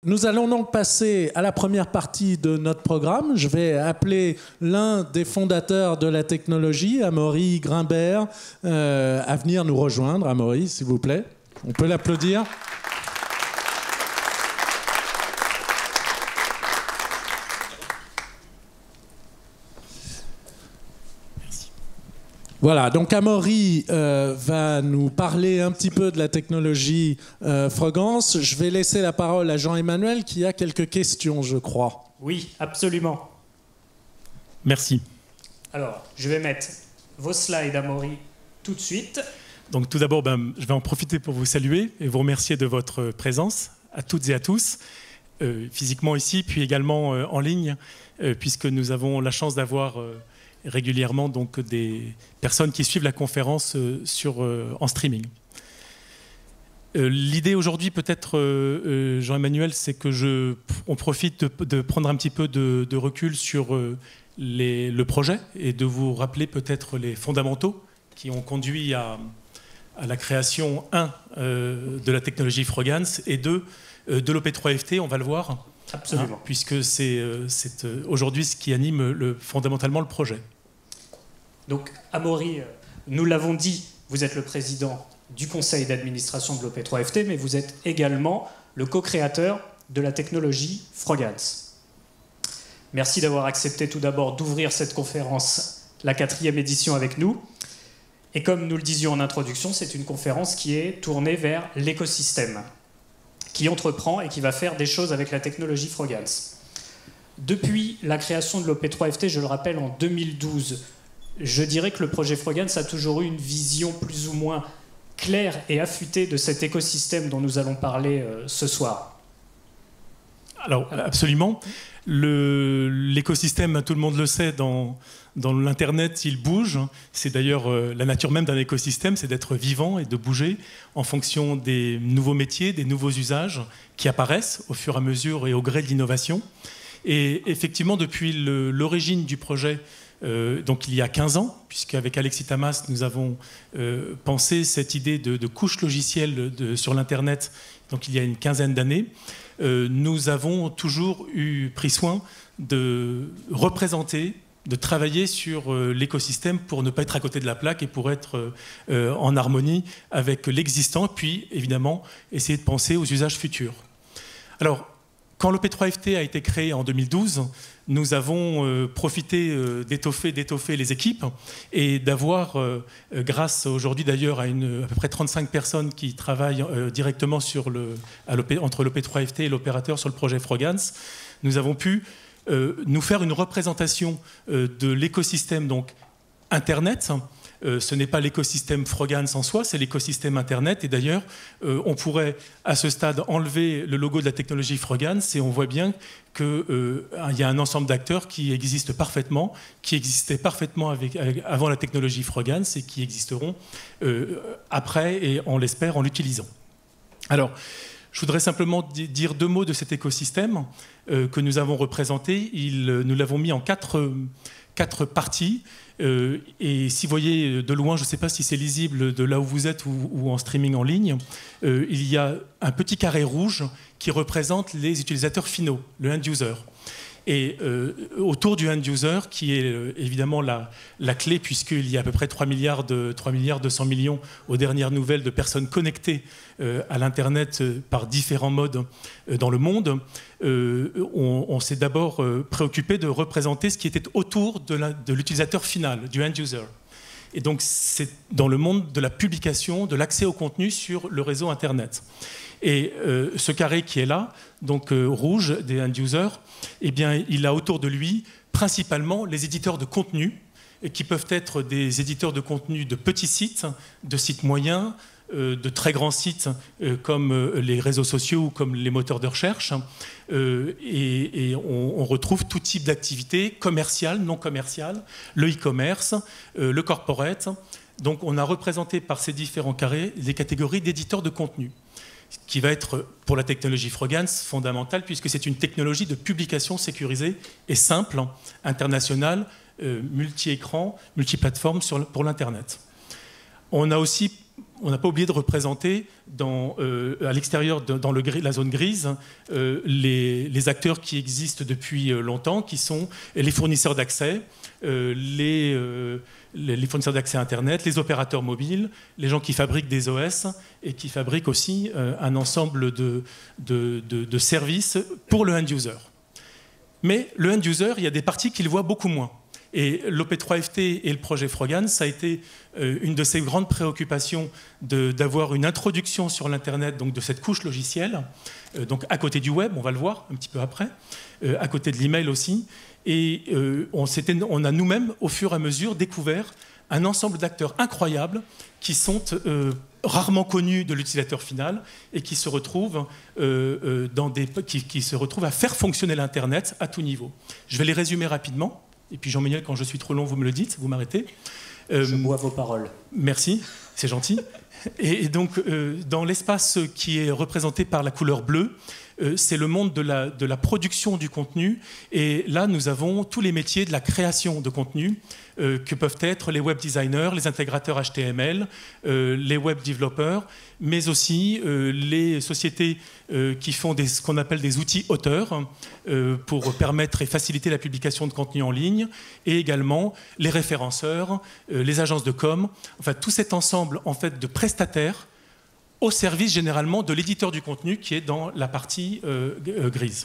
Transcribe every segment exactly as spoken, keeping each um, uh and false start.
Nous allons donc passer à la première partie de notre programme. Je vais appeler l'un des fondateurs de la technologie, Amaury Grimbert, euh, à venir nous rejoindre. Amaury, s'il vous plaît. On peut l'applaudir. Voilà, donc Amaury euh, va nous parler un petit peu de la technologie euh, Frogance. Je vais laisser la parole à Jean-Emmanuel qui a quelques questions, je crois. Oui, absolument. Merci. Alors, je vais mettre vos slides, Amaury, tout de suite. Donc tout d'abord, ben, je vais en profiter pour vous saluer et vous remercier de votre présence, à toutes et à tous, euh, physiquement ici, puis également euh, en ligne, euh, puisque nous avons la chance d'avoir... Euh, régulièrement donc des personnes qui suivent la conférence euh, sur, euh, en streaming. Euh, L'idée aujourd'hui peut-être, euh, Jean-Emmanuel, c'est que je, on profite de, de prendre un petit peu de, de recul sur euh, les, le projet et de vous rappeler peut-être les fondamentaux qui ont conduit à, à la création, un, euh, de la technologie Frogance et deux, euh, de l'O P trois F T, on va le voir. Absolument. Hein, puisque c'est euh, aujourd'hui ce qui anime le, fondamentalement le projet. Donc, Amaury, nous l'avons dit, vous êtes le président du conseil d'administration de l'O P trois F T, mais vous êtes également le co-créateur de la technologie Frogance. Merci d'avoir accepté tout d'abord d'ouvrir cette conférence, la quatrième édition avec nous. Et comme nous le disions en introduction, c'est une conférence qui est tournée vers l'écosystème, qui entreprend et qui va faire des choses avec la technologie Frogance. Depuis la création de l'O P trois F T, je le rappelle, en deux mille douze, je dirais que le projet Frogance a toujours eu une vision plus ou moins claire et affûtée de cet écosystème dont nous allons parler euh, ce soir. Alors, absolument. L'écosystème, tout le monde le sait, dans, dans l'Internet, il bouge. C'est d'ailleurs euh, la nature même d'un écosystème, c'est d'être vivant et de bouger en fonction des nouveaux métiers, des nouveaux usages qui apparaissent au fur et à mesure et au gré de l'innovation. Et effectivement, depuis l'origine du projet, euh, donc il y a quinze ans, puisqu'avec Alexis Tamas, nous avons euh, pensé cette idée de, de couche logicielle de, sur l'Internet, donc il y a une quinzaine d'années, Euh, nous avons toujours eu, pris soin de représenter, de travailler sur euh, l'écosystème pour ne pas être à côté de la plaque et pour être euh, en harmonie avec l'existant, puis évidemment essayer de penser aux usages futurs. Alors, quand l'O P trois F T a été créé en deux mille douze, nous avons euh, profité euh, d'étoffer, d'étoffer les équipes et d'avoir, euh, grâce aujourd'hui d'ailleurs à, une, à peu près trente-cinq personnes qui travaillent euh, directement sur le, à entre l'O P trois F T et l'opérateur sur le projet Frogance, nous avons pu euh, nous faire une représentation euh, de l'écosystème donc Internet. Euh, ce n'est pas l'écosystème Frogance en soi, c'est l'écosystème Internet. Et d'ailleurs, euh, on pourrait, à ce stade, enlever le logo de la technologie Frogance et on voit bien qu'il euh, y a un ensemble d'acteurs qui existent parfaitement, qui existaient parfaitement avec, avec, avant la technologie Frogance et qui existeront euh, après et, on l'espère, en l'utilisant. Alors, je voudrais simplement dire deux mots de cet écosystème euh, que nous avons représenté. Il, nous l'avons mis en quatre, quatre parties. Euh, et si vous voyez de loin, je ne sais pas si c'est lisible de là où vous êtes ou, ou en streaming en ligne, euh, il y a un petit carré rouge qui représente les utilisateurs finaux, le end-user. Et euh, autour du end-user, qui est euh, évidemment la, la clé, puisqu'il y a à peu près trois milliards deux cents millions aux dernières nouvelles de personnes connectées euh, à l'Internet euh, par différents modes euh, dans le monde, euh, on, on s'est d'abord euh, préoccupé de représenter ce qui était autour de l'utilisateur final, du end-user. Et donc c'est dans le monde de la publication, de l'accès au contenu sur le réseau Internet. Et euh, ce carré qui est là, donc euh, rouge des end-users, eh bien, il a autour de lui principalement les éditeurs de contenu, et qui peuvent être des éditeurs de contenu de petits sites, de sites moyens, euh, de très grands sites euh, comme euh, les réseaux sociaux ou comme les moteurs de recherche. Euh, et et on, on retrouve tout type d'activités commerciales, non commerciales, le e-commerce, euh, le corporate. Donc on a représenté par ces différents carrés les catégories d'éditeurs de contenu, qui va être, pour la technologie Frogance, fondamentale, puisque c'est une technologie de publication sécurisée et simple, internationale, euh, multi-écran, multi-plateforme pour l'Internet. On a aussi on n'a pas oublié de représenter dans, euh, à l'extérieur, de, dans le, la zone grise, euh, les, les acteurs qui existent depuis longtemps, qui sont les fournisseurs d'accès, euh, les, euh, les, les fournisseurs d'accès Internet, les opérateurs mobiles, les gens qui fabriquent des O S et qui fabriquent aussi euh, un ensemble de, de, de, de services pour le end-user. Mais le end-user, il y a des parties qu'il voit beaucoup moins. Et l'O P trois F T et le projet Frogans, ça a été euh, une de ses grandes préoccupations d'avoir une introduction sur l'Internet, donc de cette couche logicielle, euh, donc à côté du web, on va le voir un petit peu après, euh, à côté de l'email aussi. Et euh, on, on a nous-mêmes, au fur et à mesure, découvert un ensemble d'acteurs incroyables qui sont euh, rarement connus de l'utilisateur final et qui se retrouvent, euh, euh, dans des, qui, qui se retrouvent à faire fonctionner l'Internet à tout niveau. Je vais les résumer rapidement. Et puis Jean-Méniel, quand je suis trop long, vous me le dites, vous m'arrêtez. Euh, je bois vos paroles. Merci, c'est gentil. Et, et donc, euh, dans l'espace qui est représenté par la couleur bleue, euh, c'est le monde de la, de la production du contenu. Et là, nous avons tous les métiers de la création de contenu, euh, que peuvent être les web designers, les intégrateurs H T M L, euh, les web développeurs, mais aussi euh, les sociétés euh, qui font des, ce qu'on appelle des outils auteurs euh, pour permettre et faciliter la publication de contenu en ligne, et également les référenceurs, euh, les agences de com, enfin tout cet ensemble en fait de prestataires au service généralement de l'éditeur du contenu qui est dans la partie euh, grise.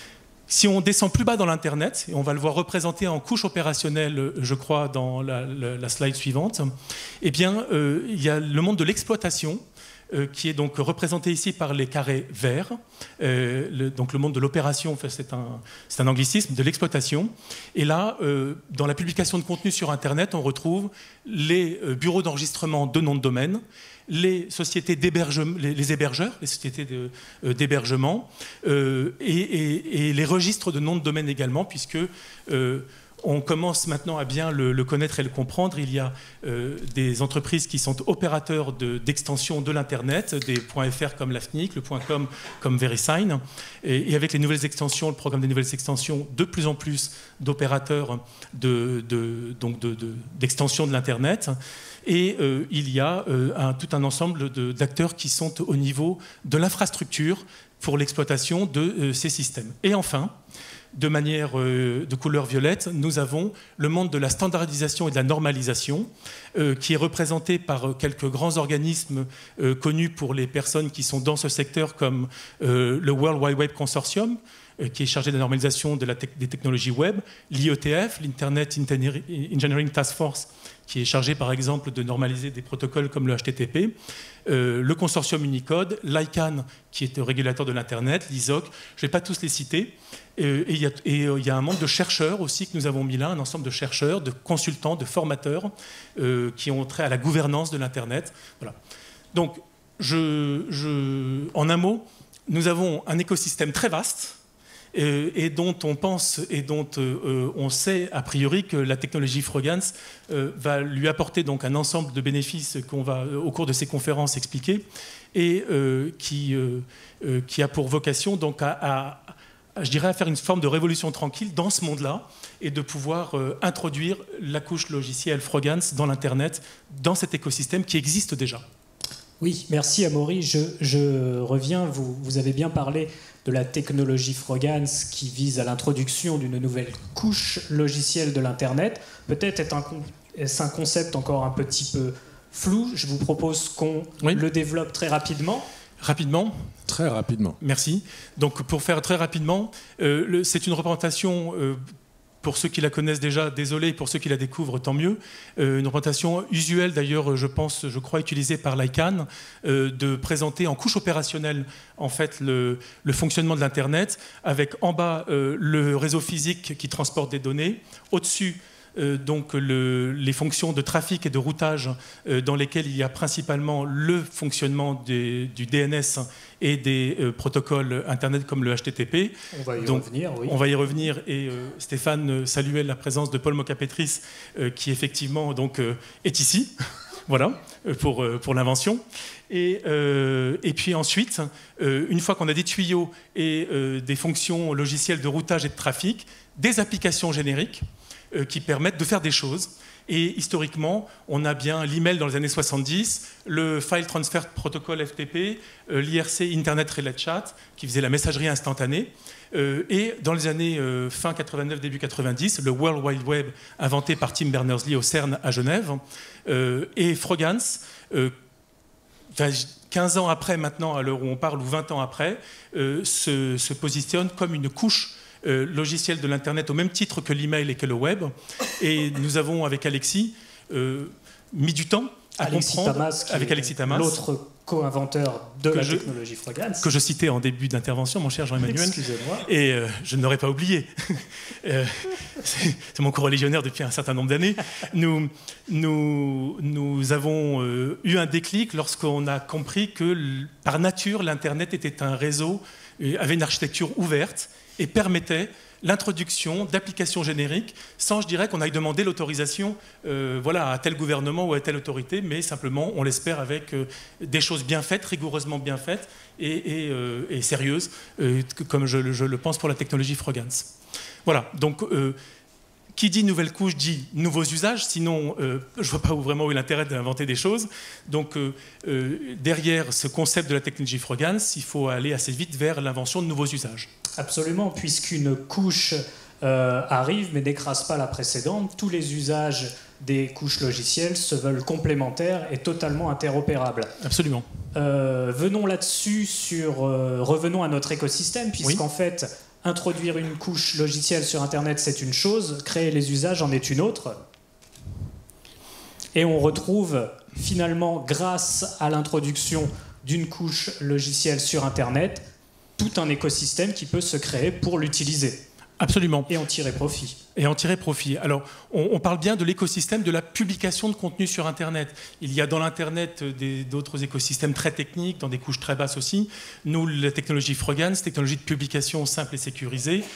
Si on descend plus bas dans l'Internet, et on va le voir représenté en couche opérationnelle, je crois, dans la, la, la slide suivante, eh bien, euh, il y a le monde de l'exploitation, euh, qui est donc représenté ici par les carrés verts. Euh, le, donc le monde de l'opération, enfin, c'est un, c'est un anglicisme, de l'exploitation. Et là, euh, dans la publication de contenu sur Internet, on retrouve les euh, bureaux d'enregistrement de noms de domaine, les sociétés d'hébergement, les, les hébergeurs, les sociétés de, euh, d'hébergement, euh, et, et, et les registres de noms de domaine également, puisque euh, on commence maintenant à bien le, le connaître et le comprendre. Il y a euh, des entreprises qui sont opérateurs de, d'extension de l'Internet, des .fr comme l'AFNIC, le .com comme VeriSign, et, et avec les nouvelles extensions, le programme des nouvelles extensions, de plus en plus d'opérateurs de, de, donc de, de, d'extension de l'Internet. Et euh, il y a euh, un, tout un ensemble de, d'acteurs qui sont au niveau de l'infrastructure pour l'exploitation de euh, ces systèmes. Et enfin, de manière euh, de couleur violette, nous avons le monde de la standardisation et de la normalisation, euh, qui est représenté par quelques grands organismes euh, connus pour les personnes qui sont dans ce secteur, comme euh, le World Wide Web Consortium, euh, qui est chargé de la normalisation de la te- des technologies web, l'I E T F, l'Internet Engineering Task Force, qui est chargé par exemple de normaliser des protocoles comme le H T T P, euh, le consortium Unicode, l'I C A N, qui est le régulateur de l'Internet, l'I S O C, je ne vais pas tous les citer, et il y, euh, y a un monde de chercheurs aussi que nous avons mis là, un ensemble de chercheurs, de consultants, de formateurs, euh, qui ont trait à la gouvernance de l'Internet. Voilà. Donc, je, je, en un mot, nous avons un écosystème très vaste, et dont on pense et dont euh, on sait a priori que la technologie Frogans euh, va lui apporter donc un ensemble de bénéfices qu'on va au cours de ces conférences expliquer, et euh, qui, euh, euh, qui a pour vocation donc à, à, à, je dirais, à faire une forme de révolution tranquille dans ce monde-là, et de pouvoir euh, introduire la couche logicielle Frogans dans l'Internet, dans cet écosystème qui existe déjà. Oui, merci Amaury. Je, je reviens, vous, vous avez bien parlé de la technologie Frogans qui vise à l'introduction d'une nouvelle couche logicielle de l'Internet. Peut-être est un, est-ce un concept encore un petit peu flou. Je vous propose qu'on oui. le développe très rapidement. Rapidement ? Très rapidement. Merci. Donc pour faire très rapidement, euh, le, c'est une représentation... Euh, pour ceux qui la connaissent déjà, désolé, pour ceux qui la découvrent, tant mieux. Euh, une représentation usuelle, d'ailleurs, je pense, je crois, utilisée par l'I C A N, euh, de présenter en couche opérationnelle, en fait, le, le fonctionnement de l'Internet, avec en bas euh, le réseau physique qui transporte des données, au-dessus, Euh, donc le, les fonctions de trafic et de routage euh, dans lesquelles il y a principalement le fonctionnement des, du D N S et des euh, protocoles Internet comme le H T T P. On va y donc, revenir, oui. On va y revenir, et euh, Stéphane saluait la présence de Paul Mocapetris euh, qui effectivement donc, euh, est ici, voilà, pour, euh, pour l'invention. Et, euh, et puis ensuite, euh, une fois qu'on a des tuyaux et euh, des fonctions logicielles de routage et de trafic, des applications génériques, euh, qui permettent de faire des choses. Et historiquement, on a bien l'email dans les années soixante-dix, le File Transfer Protocol F T P, euh, l'I R C Internet Relay Chat, qui faisait la messagerie instantanée. Euh, et dans les années euh, fin quatre-vingt-neuf, début quatre-vingt-dix, le World Wide Web inventé par Tim Berners-Lee au CERN à Genève. Euh, et Frogance, euh, quinze ans après maintenant, à l'heure où on parle, ou vingt ans après, euh, se, se positionne comme une couche euh, logicielle de l'Internet au même titre que l'email et que le web. Et nous avons, avec Alexis, euh, mis du temps à Alexis comprendre, Tamas, avec Alexis Tamas, l'autre co-inventeur de que la je, technologie Frogance, que je citais en début d'intervention, mon cher Jean-Emmanuel. Excusez-moi. Et euh, je ne l'aurais pas oublié. euh, c'est mon coreligionnaire depuis un certain nombre d'années. Nous, nous, nous avons euh, eu un déclic lorsqu'on a compris que, par nature, l'Internet était un réseau, euh, avait une architecture ouverte et permettait l'introduction d'applications génériques sans, je dirais, qu'on aille demander l'autorisation euh, voilà, à tel gouvernement ou à telle autorité, mais simplement, on l'espère, avec euh, des choses bien faites, rigoureusement bien faites et, et, euh, et sérieuses, euh, comme je, je le pense pour la technologie Frogance. Voilà, donc euh, qui dit nouvelle couche dit nouveaux usages, sinon euh, je ne vois pas où vraiment où est l'intérêt d'inventer des choses. Donc euh, euh, derrière ce concept de la technologie Frogance, il faut aller assez vite vers l'invention de nouveaux usages. Absolument, puisqu'une couche euh, arrive mais n'écrase pas la précédente, tous les usages des couches logicielles se veulent complémentaires et totalement interopérables. Absolument. Euh, venons là-dessus sur, euh, revenons à notre écosystème, puisqu'en Oui. fait, introduire une couche logicielle sur Internet, c'est une chose, créer les usages en est une autre. Et on retrouve finalement, grâce à l'introduction d'une couche logicielle sur Internet, tout un écosystème qui peut se créer pour l'utiliser. Absolument. Et en tirer profit. Et en tirer profit. Alors, on, on parle bien de l'écosystème de la publication de contenu sur Internet. Il y a dans l'Internet d'autres écosystèmes très techniques, dans des couches très basses aussi. Nous, la technologie Frogance, technologie de publication simple et sécurisée,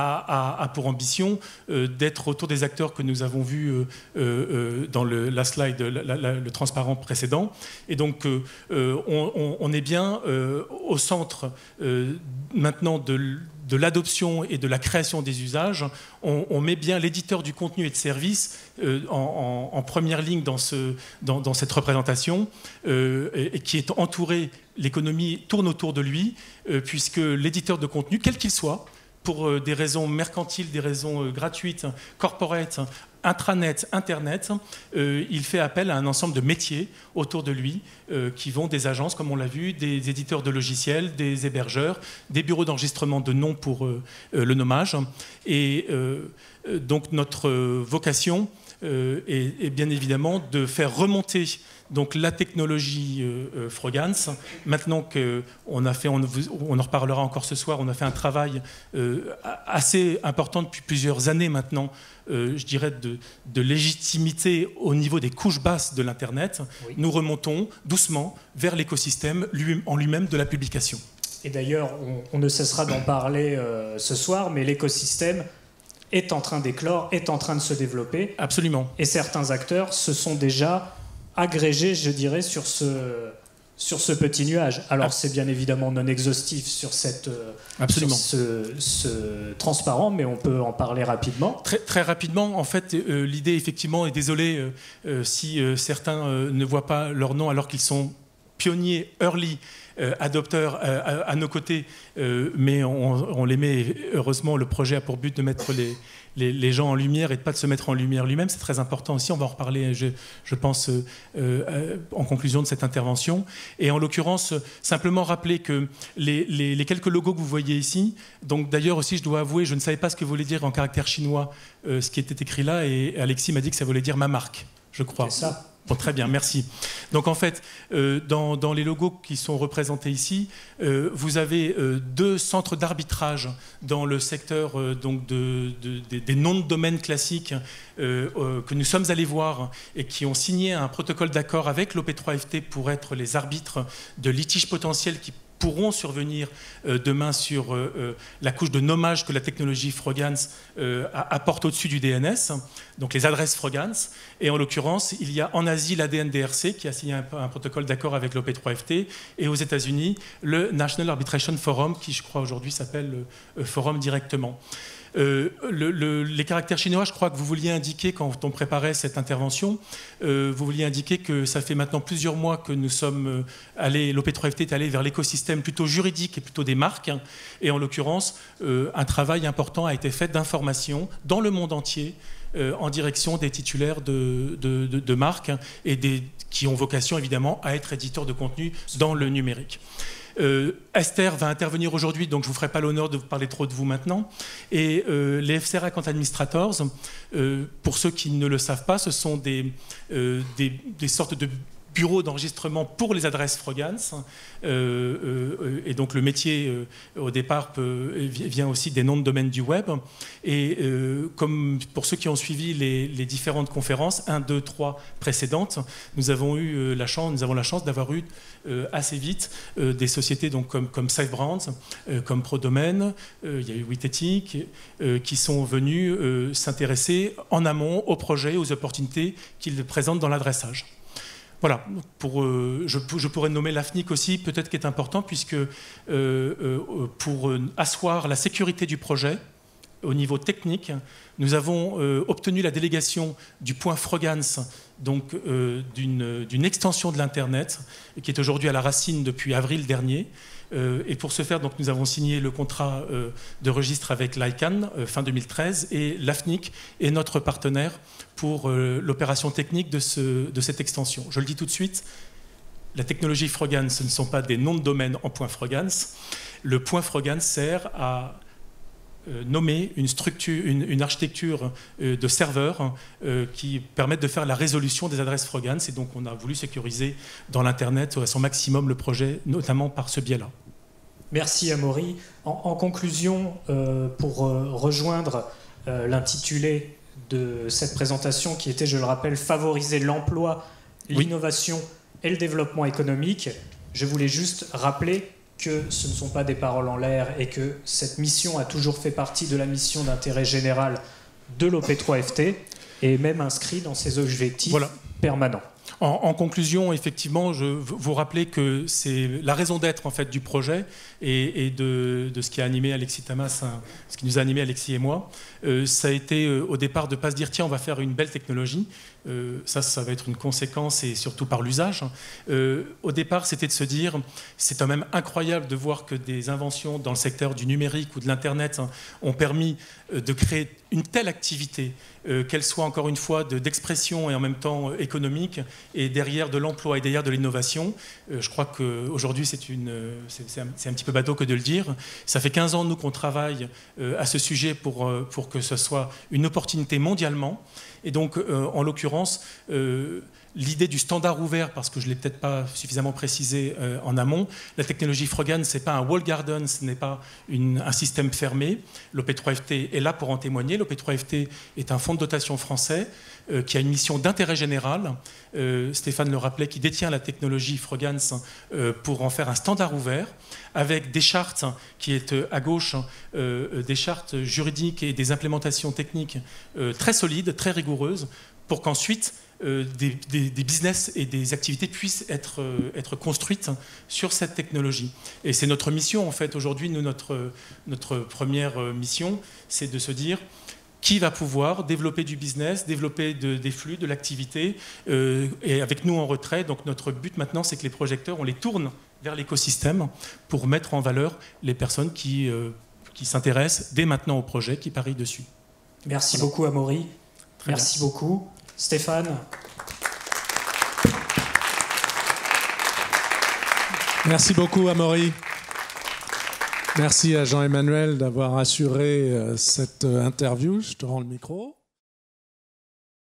a, a, a pour ambition euh, d'être autour des acteurs que nous avons vus euh, euh, dans le, la slide, la, la, le transparent précédent. Et donc, euh, on, on, on est bien euh, au centre euh, maintenant de de l'adoption et de la création des usages. On, on met bien l'éditeur du contenu et de services euh, en, en, en première ligne dans, ce, dans, dans cette représentation, euh, et, et qui est entouré, l'économie tourne autour de lui, euh, puisque l'éditeur de contenu, quel qu'il soit, pour euh, des raisons mercantiles, des raisons euh, gratuites, corporate, intranet, internet, euh, il fait appel à un ensemble de métiers autour de lui euh, qui vont des agences, comme on l'a vu, des éditeurs de logiciels, des hébergeurs, des bureaux d'enregistrement de noms pour euh, euh, le nommage. Et euh, donc notre vocation euh, est, est bien évidemment de faire remonter donc la technologie euh, Frogance. Maintenant qu'on a fait, on, on en reparlera encore ce soir, on a fait un travail euh, assez important depuis plusieurs années maintenant, euh, je dirais de, de légitimité au niveau des couches basses de l'Internet. Oui. Nous remontons doucement vers l'écosystème lui, en lui-même de la publication. Et d'ailleurs, on, on ne cessera d'en parler euh, ce soir, mais l'écosystème est en train d'éclore, est en train de se développer. Absolument. Et certains acteurs se sont déjà agrégés, je dirais, sur ce, sur ce petit nuage. Alors, c'est bien évidemment non exhaustif sur, cette, Absolument. sur ce, ce transparent, mais on peut en parler rapidement. Très, très rapidement, en fait, euh, l'idée, effectivement, et désolé euh, euh, si euh, certains euh, ne voient pas leur nom alors qu'ils sont pionniers, early, Euh, adopteurs euh, à, à nos côtés, euh, mais on, on les met, heureusement, le projet a pour but de mettre les, les, les gens en lumière et de pas de se mettre en lumière lui-même. C'est très important aussi, on va en reparler, je, je pense, euh, euh, en conclusion de cette intervention. Et en l'occurrence, simplement rappeler que les, les, les quelques logos que vous voyez ici, donc d'ailleurs aussi, je dois avouer, je ne savais pas ce que voulait dire en caractère chinois euh, ce qui était écrit là, et Alexis m'a dit que ça voulait dire ma marque, je crois. C'est ça. Bon, très bien, merci. Donc en fait, euh, dans, dans les logos qui sont représentés ici, euh, vous avez euh, deux centres d'arbitrage dans le secteur euh, donc de, de, de, des noms de domaine classiques euh, euh, que nous sommes allés voir et qui ont signé un protocole d'accord avec l'O P trois F T pour être les arbitres de litiges potentiels qui pourront survenir euh, demain sur euh, euh, la couche de nommage que la technologie Frogance euh, apporte au-dessus du D N S, donc les adresses Frogance. Et en l'occurrence, il y a en Asie l'A D N D R C qui a signé un, un protocole d'accord avec l'O P trois F T, et aux États-Unis le National Arbitration Forum qui, je crois, aujourd'hui s'appelle euh, Forum directement. Euh, le, le, les caractères chinois, je crois que vous vouliez indiquer, quand on préparait cette intervention, euh, vous vouliez indiquer que ça fait maintenant plusieurs mois que nous sommes allés, l'O P trois F T est allé vers l'écosystème plutôt juridique et plutôt des marques. Hein, et en l'occurrence, euh, un travail important a été fait d'information dans le monde entier euh, en direction des titulaires de, de, de, de marques hein, et des, qui ont vocation évidemment à être éditeurs de contenu dans le numérique. Euh, Esther va intervenir aujourd'hui, donc je ne vous ferai pas l'honneur de vous parler trop de vous maintenant. Et euh, les F C R Account Administrators, euh, pour ceux qui ne le savent pas, ce sont des, euh, des, des sortes de bureaux d'enregistrement pour les adresses Frogans. Euh, euh, et donc le métier, euh, au départ, peut, vient aussi des noms de domaine du web. Et euh, comme pour ceux qui ont suivi les, les différentes conférences, un, deux, trois précédentes, nous avons eu euh, la chance, nous avons la chance d'avoir eu euh, assez vite euh, des sociétés donc, comme, comme SafeBrands, euh, comme ProDomain, euh, il y a eu WITEthic, euh, qui sont venus euh, s'intéresser en amont aux projets, aux opportunités qu'ils présentent dans l'adressage. Voilà, pour, euh, je, je pourrais nommer l'A F N I C aussi, peut-être qui est important, puisque euh, euh, pour asseoir la sécurité du projet, au niveau technique, nous avons euh, obtenu la délégation du point Frogans, donc euh, d'une d'une extension de l'Internet, qui est aujourd'hui à la racine depuis avril dernier. Euh, et pour ce faire, donc, nous avons signé le contrat euh, de registre avec l'ICANN euh, fin deux mille treize, et l'A F N I C est notre partenaire pour euh, l'opération technique de, ce, de cette extension. Je le dis tout de suite, la technologie Frogans, ce ne sont pas des noms de domaine en point Frogans. Le point Frogans sert à euh, nommer une, structure, une, une architecture euh, de serveurs euh, qui permettent de faire la résolution des adresses Frogans. Et donc on a voulu sécuriser dans l'Internet à son maximum le projet, notamment par ce biais-là. Merci Amaury. En, en conclusion, euh, pour euh, rejoindre euh, l'intitulé de cette présentation qui était, je le rappelle, favoriser l'emploi, l'innovation oui. et le développement économique, je voulais juste rappeler que ce ne sont pas des paroles en l'air et que cette mission a toujours fait partie de la mission d'intérêt général de l'O P trois F T et même inscrit dans ses objectifs voilà. permanents. En, en conclusion, effectivement, je veux vous rappeler que c'est la raison d'être en fait du projet et, et de, de ce qui a animé Alexis Tamas, hein, ce qui nous a animé Alexis et moi. Euh, ça a été euh, au départ de ne pas se dire tiens, on va faire une belle technologie. Euh, ça, ça va être une conséquence et surtout par l'usage. Euh, au départ, c'était de se dire c'est quand même incroyable de voir que des inventions dans le secteur du numérique ou de l'Internet hein, ont permis euh, de créer une telle activité, euh, qu'elle soit encore une fois d'expression et en même temps euh, économique, et derrière de l'emploi et derrière de l'innovation. Euh, je crois qu'aujourd'hui, c'est un, un petit peu bateau que de le dire. Ça fait quinze ans, nous, qu'on travaille euh, à ce sujet pour, euh, pour que ce soit une opportunité mondialement. Et donc, euh, en l'occurrence, euh, l'idée du standard ouvert, parce que je ne l'ai peut-être pas suffisamment précisé euh, en amont, la technologie Frogans, ce n'est pas un wall garden, ce n'est pas une, un système fermé. L'O P trois F T est là pour en témoigner. L'O P trois F T est un fonds de dotation français euh, qui a une mission d'intérêt général. Euh, Stéphane le rappelait, qui détient la technologie Frogans euh, pour en faire un standard ouvert, avec des chartes qui est à gauche, euh, des chartes juridiques et des implémentations techniques euh, très solides, très rigoureuses, pour qu'ensuite euh, des, des, des business et des activités puissent être, euh, être construites sur cette technologie. Et c'est notre mission, en fait, aujourd'hui, nous, notre, notre première mission, c'est de se dire qui va pouvoir développer du business, développer de, des flux, de l'activité, euh, et avec nous en retrait. Donc notre but maintenant, c'est que les projecteurs, on les tourne vers l'écosystème pour mettre en valeur les personnes qui, euh, qui s'intéressent dès maintenant au projet, qui parient dessus. Merci voilà. beaucoup Amaury. Très Merci bien. beaucoup. Stéphane. Merci beaucoup Amaury. Merci à Jean-Emmanuel d'avoir assuré cette interview. Je te rends le micro.